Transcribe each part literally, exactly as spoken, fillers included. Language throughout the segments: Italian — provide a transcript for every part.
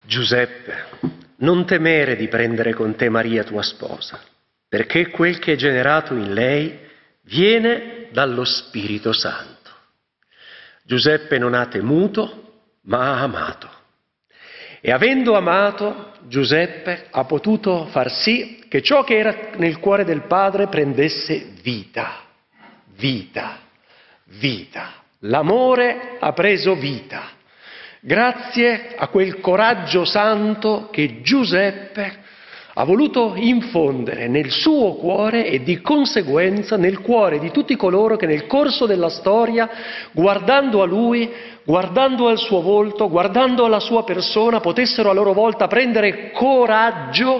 Giuseppe, non temere di prendere con te Maria tua sposa, perché quel che è generato in lei viene dallo Spirito Santo. Giuseppe non ha temuto, ma ha amato. E avendo amato, Giuseppe ha potuto far sì che ciò che era nel cuore del Padre prendesse vita, vita, vita. L'amore ha preso vita. Grazie a quel coraggio santo che Giuseppe ha voluto infondere nel suo cuore e di conseguenza nel cuore di tutti coloro che nel corso della storia, guardando a lui, guardando al suo volto, guardando alla sua persona, potessero a loro volta prendere coraggio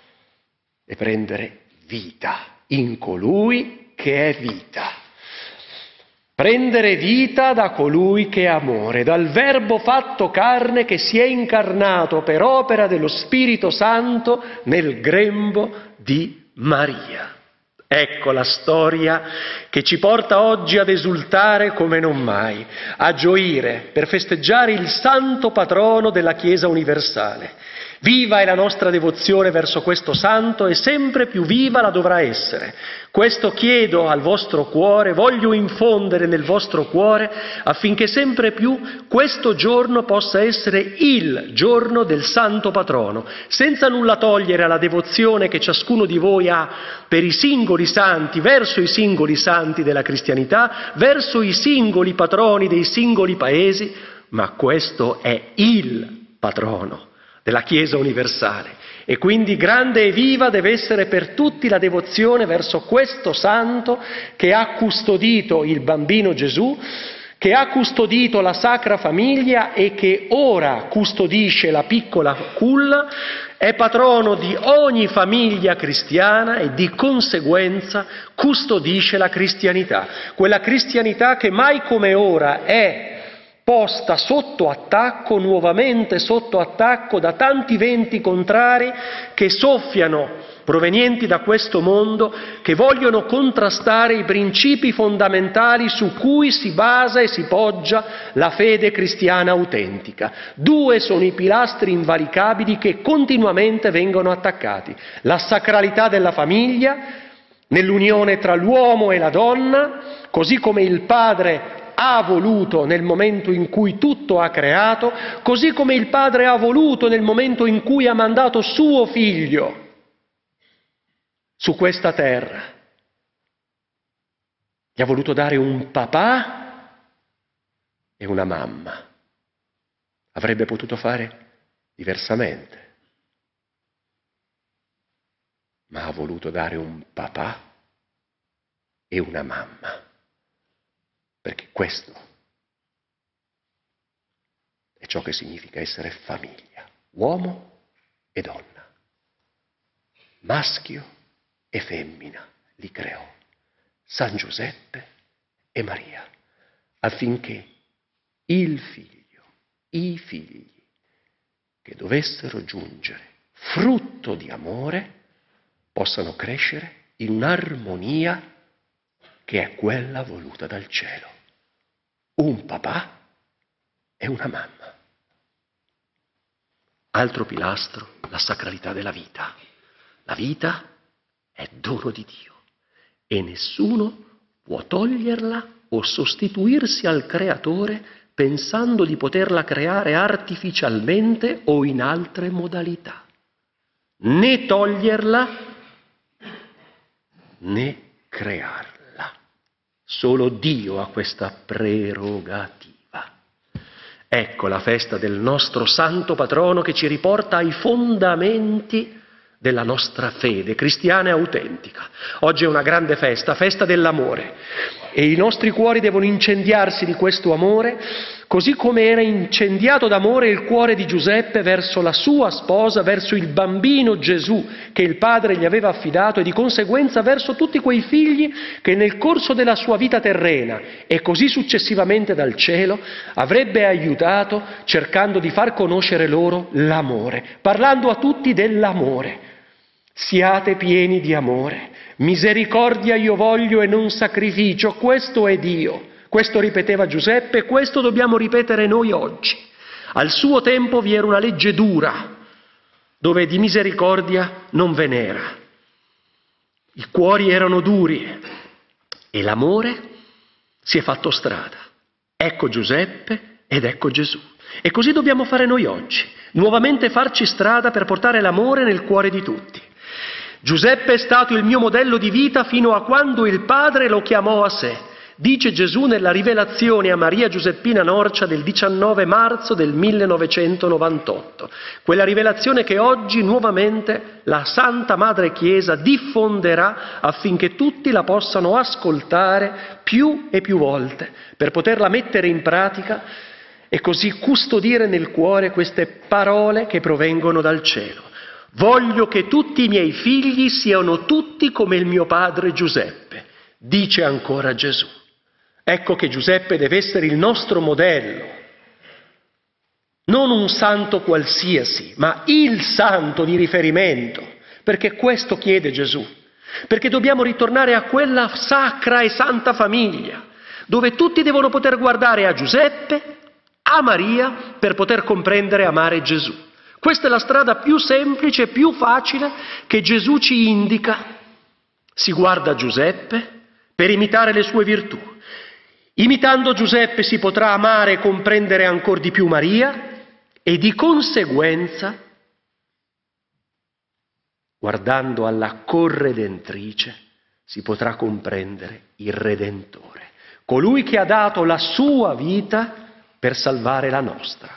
e prendere vita in colui che è vita. Prendere vita da colui che è amore, dal Verbo fatto carne che si è incarnato per opera dello Spirito Santo nel grembo di Maria. Ecco la storia che ci porta oggi ad esultare come non mai, a gioire per festeggiare il santo patrono della Chiesa universale. Viva è la nostra devozione verso questo santo e sempre più viva la dovrà essere. Questo chiedo al vostro cuore, voglio infondere nel vostro cuore affinché sempre più questo giorno possa essere il giorno del santo patrono, senza nulla togliere alla devozione che ciascuno di voi ha per i singoli santi, verso i singoli santi della cristianità, verso i singoli patroni dei singoli paesi, ma questo è il patrono della Chiesa universale. E quindi grande e viva deve essere per tutti la devozione verso questo santo che ha custodito il bambino Gesù, che ha custodito la Sacra Famiglia e che ora custodisce la piccola culla, è patrono di ogni famiglia cristiana e di conseguenza custodisce la cristianità, quella cristianità che mai come ora è posta sotto attacco, nuovamente sotto attacco da tanti venti contrari che soffiano, provenienti da questo mondo, che vogliono contrastare i principi fondamentali su cui si basa e si poggia la fede cristiana autentica. Due sono i pilastri invalicabili che continuamente vengono attaccati: la sacralità della famiglia, nell'unione tra l'uomo e la donna, così come il Padre ha voluto nel momento in cui tutto ha creato, così come il Padre ha voluto nel momento in cui ha mandato suo Figlio su questa terra. Gli ha voluto dare un papà e una mamma. Avrebbe potuto fare diversamente, ma ha voluto dare un papà e una mamma. Perché questo è ciò che significa essere famiglia, uomo e donna, maschio e femmina li creò San Giuseppe e Maria, affinché il figlio, i figli che dovessero giungere frutto di amore possano crescere in un'armonia che è quella voluta dal cielo. Un papà e una mamma. Altro pilastro, la sacralità della vita. La vita è dono di Dio e nessuno può toglierla o sostituirsi al Creatore pensando di poterla creare artificialmente o in altre modalità. Né toglierla né crearla. Solo Dio ha questa prerogativa. Ecco la festa del nostro santo patrono che ci riporta ai fondamenti della nostra fede cristiana e autentica. Oggi è una grande festa, festa dell'amore, e i nostri cuori devono incendiarsi di questo amore, così come era incendiato d'amore il cuore di Giuseppe verso la sua sposa, verso il bambino Gesù che il padre gli aveva affidato e di conseguenza verso tutti quei figli che nel corso della sua vita terrena e così successivamente dal cielo avrebbe aiutato cercando di far conoscere loro l'amore, parlando a tutti dell'amore. Siate pieni di amore, misericordia io voglio e non sacrificio, questo è Dio. Questo ripeteva Giuseppe, questo dobbiamo ripetere noi oggi. Al suo tempo vi era una legge dura, dove di misericordia non ve n'era. I cuori erano duri e l'amore si è fatto strada. Ecco Giuseppe ed ecco Gesù. E così dobbiamo fare noi oggi, nuovamente farci strada per portare l'amore nel cuore di tutti. Giuseppe è stato il mio modello di vita fino a quando il Padre lo chiamò a sé, dice Gesù nella rivelazione a Maria Giuseppina Norcia del diciannove marzo del millenovecentonovantotto. Quella rivelazione che oggi nuovamente la Santa Madre Chiesa diffonderà affinché tutti la possano ascoltare più e più volte, per poterla mettere in pratica e così custodire nel cuore queste parole che provengono dal cielo. Voglio che tutti i miei figli siano tutti come il mio padre Giuseppe, dice ancora Gesù. Ecco che Giuseppe deve essere il nostro modello, non un santo qualsiasi, ma il santo di riferimento, perché questo chiede Gesù, perché dobbiamo ritornare a quella sacra e santa famiglia, dove tutti devono poter guardare a Giuseppe, a Maria, per poter comprendere e amare Gesù. Questa è la strada più semplice e più facile che Gesù ci indica. Si guarda a Giuseppe per imitare le sue virtù. Imitando Giuseppe si potrà amare e comprendere ancor di più Maria e di conseguenza, guardando alla corredentrice, si potrà comprendere il Redentore, colui che ha dato la sua vita per salvare la nostra.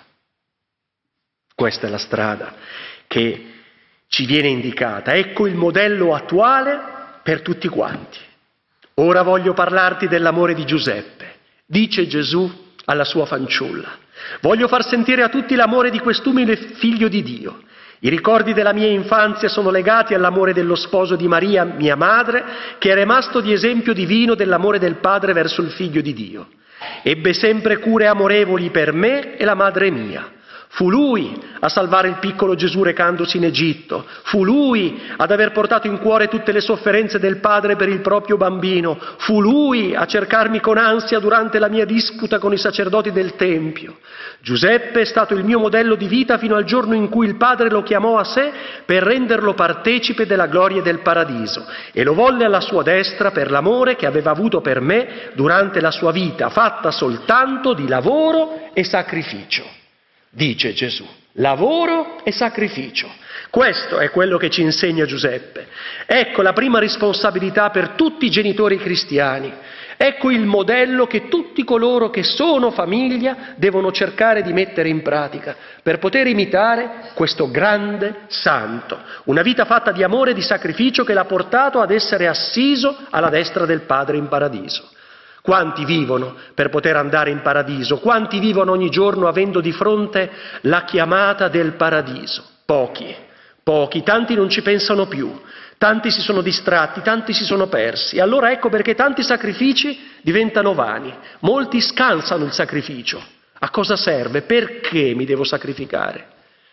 Questa è la strada che ci viene indicata. Ecco il modello attuale per tutti quanti. Ora voglio parlarti dell'amore di Giuseppe, dice Gesù alla sua fanciulla. Voglio far sentire a tutti l'amore di quest'umile figlio di Dio. I ricordi della mia infanzia sono legati all'amore dello sposo di Maria, mia madre, che è rimasto di esempio divino dell'amore del padre verso il figlio di Dio. Ebbe sempre cure amorevoli per me e la madre mia. Fu lui a salvare il piccolo Gesù recandosi in Egitto. Fu lui ad aver portato in cuore tutte le sofferenze del padre per il proprio bambino. Fu lui a cercarmi con ansia durante la mia disputa con i sacerdoti del Tempio. Giuseppe è stato il mio modello di vita fino al giorno in cui il padre lo chiamò a sé per renderlo partecipe della gloria del paradiso e lo volle alla sua destra per l'amore che aveva avuto per me durante la sua vita, fatta soltanto di lavoro e sacrificio. Dice Gesù, lavoro e sacrificio. Questo è quello che ci insegna Giuseppe. Ecco la prima responsabilità per tutti i genitori cristiani. Ecco il modello che tutti coloro che sono famiglia devono cercare di mettere in pratica per poter imitare questo grande santo. Una vita fatta di amore e di sacrificio che l'ha portato ad essere assiso alla destra del Padre in paradiso. Quanti vivono per poter andare in paradiso? Quanti vivono ogni giorno avendo di fronte la chiamata del paradiso? Pochi, pochi, tanti non ci pensano più, tanti si sono distratti, tanti si sono persi. Allora ecco perché tanti sacrifici diventano vani, molti scansano il sacrificio. A cosa serve? Perché mi devo sacrificare?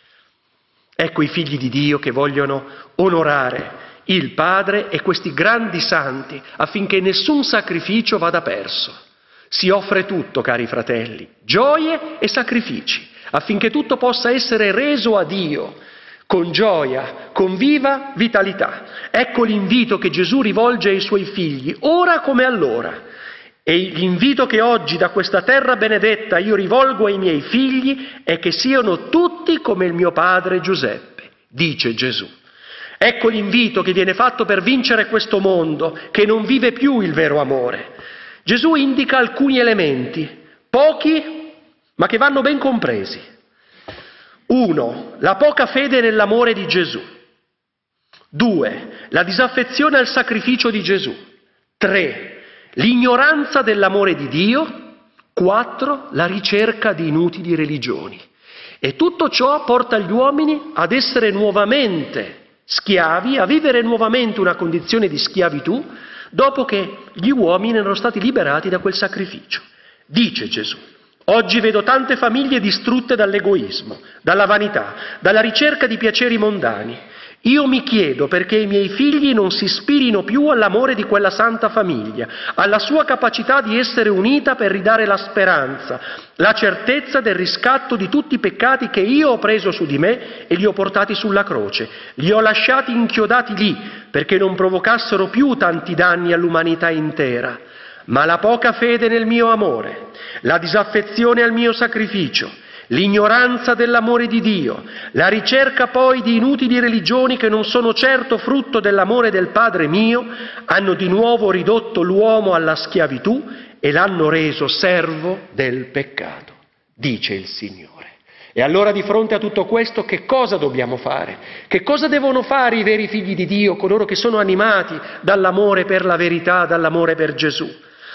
Ecco i figli di Dio che vogliono onorare il Padre e questi grandi santi affinché nessun sacrificio vada perso. Si offre tutto, cari fratelli, gioie e sacrifici, affinché tutto possa essere reso a Dio con gioia, con viva vitalità. Ecco l'invito che Gesù rivolge ai suoi figli, ora come allora. E l'invito che oggi da questa terra benedetta io rivolgo ai miei figli è che siano tutti come il mio padre Giuseppe, dice Gesù. Ecco l'invito che viene fatto per vincere questo mondo che non vive più il vero amore. Gesù indica alcuni elementi, pochi ma che vanno ben compresi. Uno, la poca fede nell'amore di Gesù. Due, la disaffezione al sacrificio di Gesù. Tre, l'ignoranza dell'amore di Dio. Quattro, la ricerca di inutili religioni. E tutto ciò porta gli uomini ad essere nuovamente schiavi, a vivere nuovamente una condizione di schiavitù dopo che gli uomini erano stati liberati da quel sacrificio. Dice Gesù, oggi vedo tante famiglie distrutte dall'egoismo, dalla vanità, dalla ricerca di piaceri mondani. Io mi chiedo perché i miei figli non si ispirino più all'amore di quella santa famiglia, alla sua capacità di essere unita per ridare la speranza, la certezza del riscatto di tutti i peccati che io ho preso su di me e li ho portati sulla croce. Li ho lasciati inchiodati lì perché non provocassero più tanti danni all'umanità intera. Ma la poca fede nel mio amore, la disaffezione al mio sacrificio, l'ignoranza dell'amore di Dio, la ricerca poi di inutili religioni che non sono certo frutto dell'amore del Padre mio, hanno di nuovo ridotto l'uomo alla schiavitù e l'hanno reso servo del peccato, dice il Signore. E allora di fronte a tutto questo che cosa dobbiamo fare? Che cosa devono fare i veri figli di Dio, coloro che sono animati dall'amore per la verità, dall'amore per Gesù?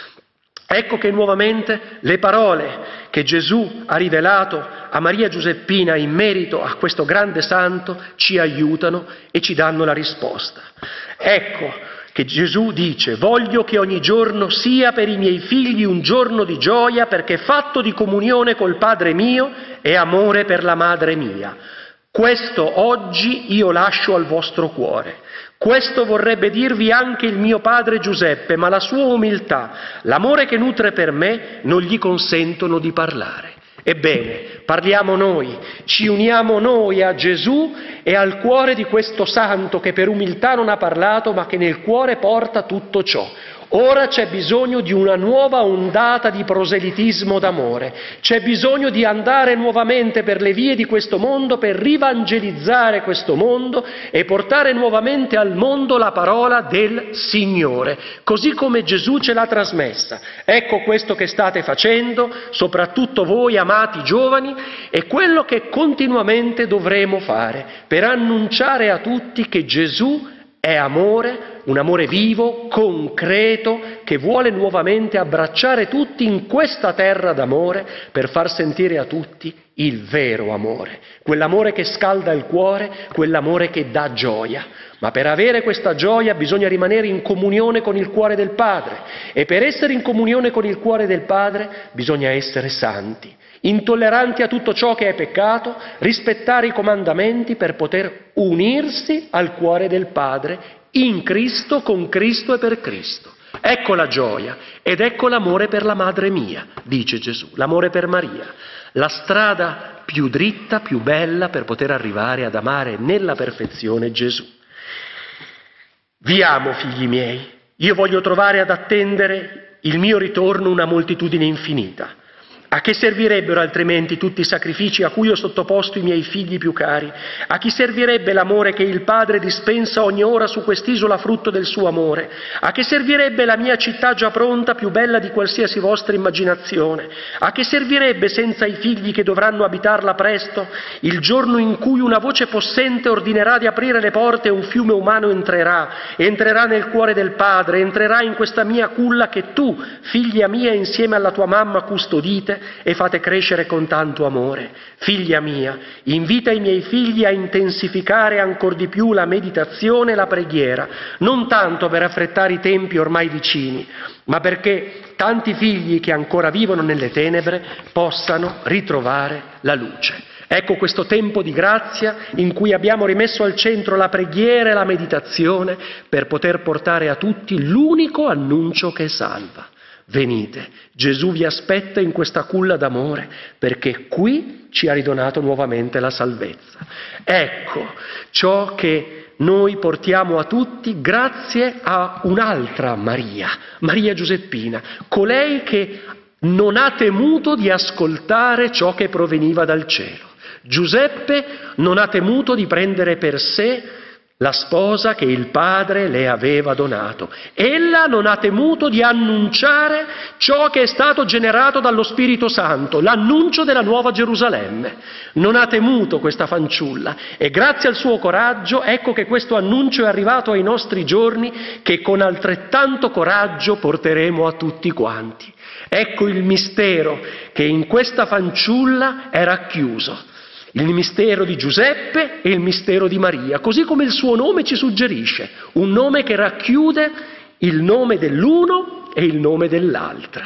Ecco che nuovamente le parole che Gesù ha rivelato a Maria Giuseppina in merito a questo grande santo ci aiutano e ci danno la risposta. Ecco che Gesù dice: voglio che ogni giorno sia per i miei figli un giorno di gioia, perché fatto di comunione col Padre mio e amore per la Madre mia. Questo oggi io lascio al vostro cuore. Questo vorrebbe dirvi anche il mio padre Giuseppe, ma la sua umiltà, l'amore che nutre per me, non gli consentono di parlare. Ebbene, parliamo noi, ci uniamo noi a Gesù e al cuore di questo santo che per umiltà non ha parlato, ma che nel cuore porta tutto ciò. Ora c'è bisogno di una nuova ondata di proselitismo d'amore, c'è bisogno di andare nuovamente per le vie di questo mondo per rivangelizzare questo mondo e portare nuovamente al mondo la parola del Signore, così come Gesù ce l'ha trasmessa. Ecco questo che state facendo, soprattutto voi amati giovani, e quello che continuamente dovremo fare per annunciare a tutti che Gesù è amore, un amore vivo, concreto, che vuole nuovamente abbracciare tutti in questa terra d'amore per far sentire a tutti il vero amore, quell'amore che scalda il cuore, quell'amore che dà gioia. Ma per avere questa gioia bisogna rimanere in comunione con il cuore del Padre, e per essere in comunione con il cuore del Padre bisogna essere santi, intolleranti a tutto ciò che è peccato, rispettare i comandamenti per poter unirsi al cuore del Padre in Cristo, con Cristo e per Cristo. Ecco la gioia ed ecco l'amore per la Madre mia, dice Gesù, l'amore per Maria, la strada più dritta, più bella per poter arrivare ad amare nella perfezione Gesù. Vi amo, figli miei, io voglio trovare ad attendere il mio ritorno una moltitudine infinita. A che servirebbero altrimenti tutti i sacrifici a cui ho sottoposto i miei figli più cari? A chi servirebbe l'amore che il Padre dispensa ogni ora su quest'isola frutto del suo amore? A che servirebbe la mia città già pronta, più bella di qualsiasi vostra immaginazione? A che servirebbe senza i figli che dovranno abitarla presto, il giorno in cui una voce possente ordinerà di aprire le porte e un fiume umano entrerà, entrerà nel cuore del Padre, entrerà in questa mia culla che tu, figlia mia, insieme alla tua mamma custodite e fate crescere con tanto amore. Figlia mia, invita i miei figli a intensificare ancor di più la meditazione e la preghiera, non tanto per affrettare i tempi ormai vicini, ma perché tanti figli che ancora vivono nelle tenebre possano ritrovare la luce. Ecco questo tempo di grazia in cui abbiamo rimesso al centro la preghiera e la meditazione per poter portare a tutti l'unico annuncio che salva. Venite, Gesù vi aspetta in questa culla d'amore, perché qui ci ha ridonato nuovamente la salvezza. Ecco ciò che noi portiamo a tutti grazie a un'altra Maria, Maria Giuseppina, colei che non ha temuto di ascoltare ciò che proveniva dal cielo. Giuseppe non ha temuto di prendere per sé la sposa che il Padre le aveva donato. Ella non ha temuto di annunciare ciò che è stato generato dallo Spirito Santo, l'annuncio della Nuova Gerusalemme. Non ha temuto questa fanciulla e grazie al suo coraggio ecco che questo annuncio è arrivato ai nostri giorni, che con altrettanto coraggio porteremo a tutti quanti. Ecco il mistero che in questa fanciulla è racchiuso. Il mistero di Giuseppe e il mistero di Maria, così come il suo nome ci suggerisce, un nome che racchiude il nome dell'uno e il nome dell'altra.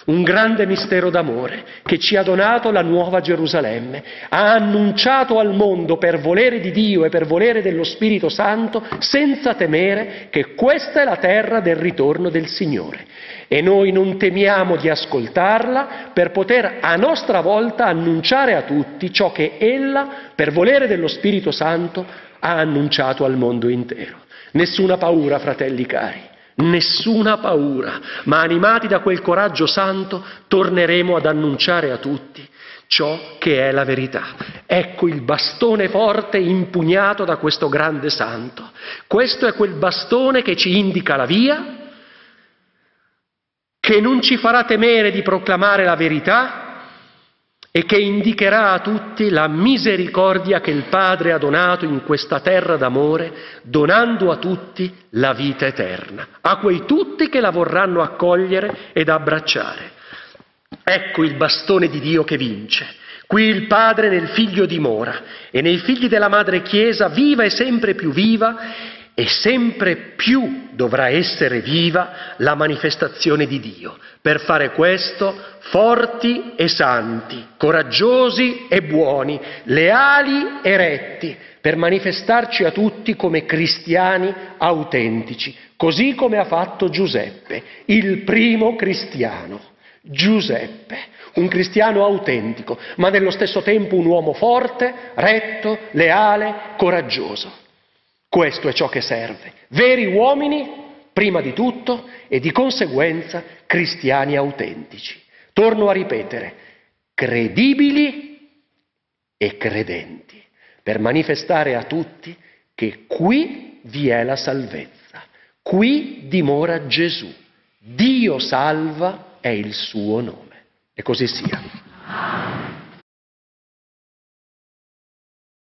un grande mistero d'amore che ci ha donato la nuova Gerusalemme, ha annunciato al mondo per volere di Dio e per volere dello Spirito Santo, senza temere, che questa è la terra del ritorno del Signore. E noi non temiamo di ascoltarla per poter a nostra volta annunciare a tutti ciò che ella, per volere dello Spirito Santo, ha annunciato al mondo intero. Nessuna paura, fratelli cari. Nessuna paura, ma animati da quel coraggio santo torneremo ad annunciare a tutti ciò che è la verità. Ecco il bastone forte impugnato da questo grande santo. Questo è quel bastone che ci indica la via, che non ci farà temere di proclamare la verità e che indicherà a tutti la misericordia che il Padre ha donato in questa terra d'amore, donando a tutti la vita eterna, a quei tutti che la vorranno accogliere ed abbracciare. Ecco il bastone di Dio che vince. Qui il Padre nel Figlio dimora e nei figli della Madre Chiesa viva e sempre più viva, e sempre più dovrà essere viva la manifestazione di Dio. Per fare questo, forti e santi, coraggiosi e buoni, leali e retti, per manifestarci a tutti come cristiani autentici, così come ha fatto Giuseppe, il primo cristiano. Giuseppe, un cristiano autentico, ma nello stesso tempo un uomo forte, retto, leale, coraggioso. Questo è ciò che serve. Veri uomini, prima di tutto, e di conseguenza cristiani autentici. Torno a ripetere, credibili e credenti, per manifestare a tutti che qui vi è la salvezza, qui dimora Gesù. Dio salva è il suo nome. E così sia.